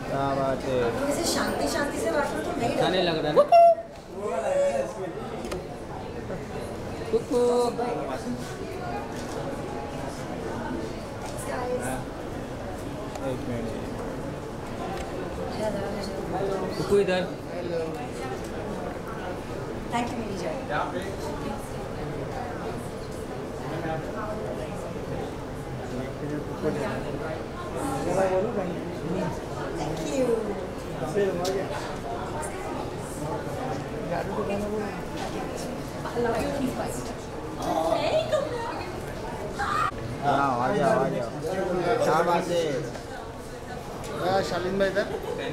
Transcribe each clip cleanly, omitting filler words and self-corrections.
क्या बात है। वैसे शांति शांति से बात करो तो नहीं अच्छा नहीं लग रहा ना। कुकू एक मिनट। कुकू इधर। थैंक यू मेरी जान। Thank you. हाँ आ जाओ आ जाओ। क्या बात है। शालीन भाई इधर।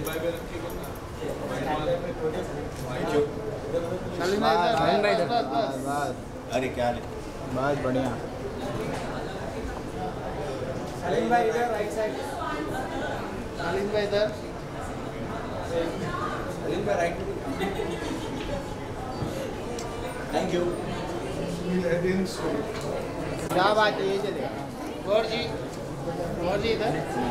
शालीन भाई इधर। बस अरे क्या ले बस बढ़िया। शालीन भाई इधर राइट साइड। शालीन भाई इधर। शालीन भाई राइट। Thank you. क्या बात है। ये चलेगा। गौर जी इधर।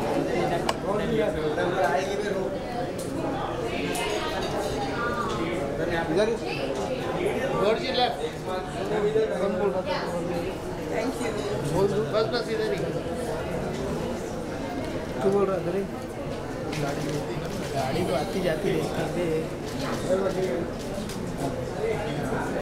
इधर Gaur ji left. Thank you. बस इधर ही। तू बोल रहा इधर ही। गाड़ी तो आती जाती रहती है।